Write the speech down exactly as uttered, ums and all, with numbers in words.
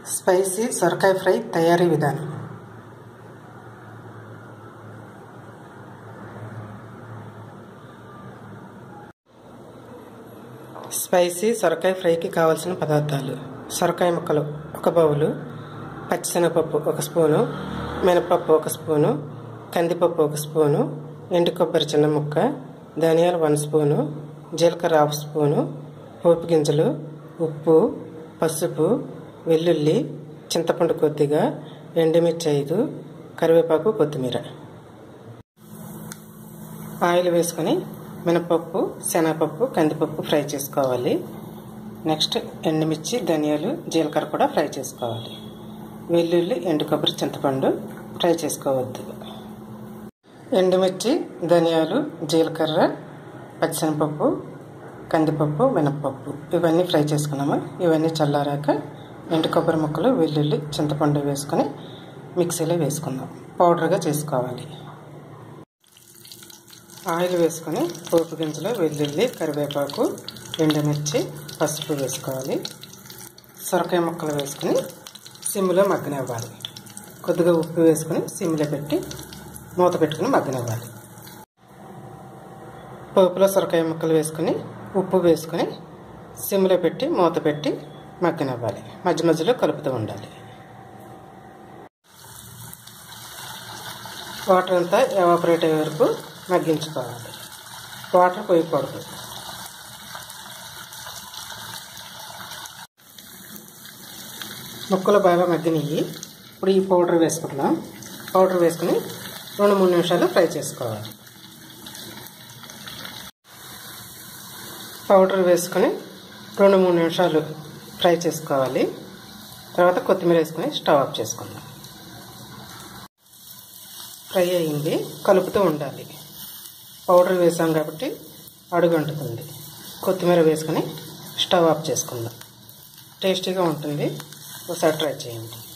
Spicy సొరకాయ fry తయారీ విధానం. స్పైసీ సొరకాయ ఫ్రైకి కావలసిన పదార్థాలు: సొరకాయ ముక్కలు ఒక బౌలు, పచ్చిశనగపప్పు ఒక స్పూను, మినపప్పు ఒక స్పూను, కందిపప్పు ఒక స్పూను, ఎండు కొబ్బరి చిన్న ముక్క, ధనియాలు వన్ స్పూను, జీలకర్ర హాఫ్ స్పూను, పోపు గింజలు, ఉప్పు, పసుపు, వెల్లుల్లి, చింతపండు కొద్దిగా, ఎండుమిర్చి ఐదు, కరివేపాకు, కొత్తిమీర. ఆయిల్ వేసుకొని మినపప్పు, శనగపప్పు, కందిపప్పు ఫ్రై చేసుకోవాలి. నెక్స్ట్ ఎండుమిర్చి, ధనియాలు, జీలకర్ర కూడా ఫ్రై చేసుకోవాలి. వెల్లుల్లి, ఎండు కొబ్బరి, చింతపండు ఫ్రై చేసుకోవద్దు. ఎండుమిర్చి, ధనియాలు, జీలకర్ర, పచ్చిశనగపప్పు, కందిపప్పు, మినపప్పు ఇవన్నీ ఫ్రై చేసుకున్నాము. ఇవన్నీ చల్లారాక ఎండు కొబ్బరి ముక్కలు, వెల్లుల్లి, చింతపండు వేసుకొని మిక్సీలో వేసుకుందాం. పౌడర్గా చేసుకోవాలి. ఆయిల్ వేసుకొని పోపు గింజలు, వెల్లుల్లి, కరివేపాకు, ఎండుమిర్చి, పసుపు వేసుకోవాలి. సొరకాయ ముక్కలు వేసుకొని సిమ్లో మగ్గనివ్వాలి. కొద్దిగా ఉప్పు వేసుకొని సిమ్లో పెట్టి మూత పెట్టుకుని మగ్గనివ్వాలి. పోపులో సొరకాయ ముక్కలు వేసుకొని ఉప్పు వేసుకొని సిమ్లో పెట్టి మూత పెట్టి మగ్గనివ్వాలి. మధ్య మధ్యలో కలుపుతూ ఉండాలి. వాటర్ అంతా ఎవాపరేట్ అయ్యే వరకు మగ్గించుకోవాలి. వాటర్ పోయకూడదు. ముక్కలు బాగా మగ్గినవి. ఇప్పుడు ఈ పౌడర్ వేసుకుందాం. పౌడర్ వేసుకుని రెండు మూడు నిమిషాలు ఫ్రై చేసుకోవాలి. పౌడర్ వేసుకొని రెండు మూడు నిమిషాలు ఫ్రై చేసుకోవాలి. తర్వాత కొత్తిమీర వేసుకొని స్టవ్ ఆఫ్ చేసుకుందాం. ఫ్రై అయ్యింది. కలుపుతూ ఉండాలి. పౌడర్ వేసాం కాబట్టి అడుగు అంటుతుంది. కొత్తిమీర వేసుకొని స్టవ్ ఆఫ్ చేసుకుందాం. టేస్టీగా ఉంటుంది. ఒకసారి ట్రై చేయండి.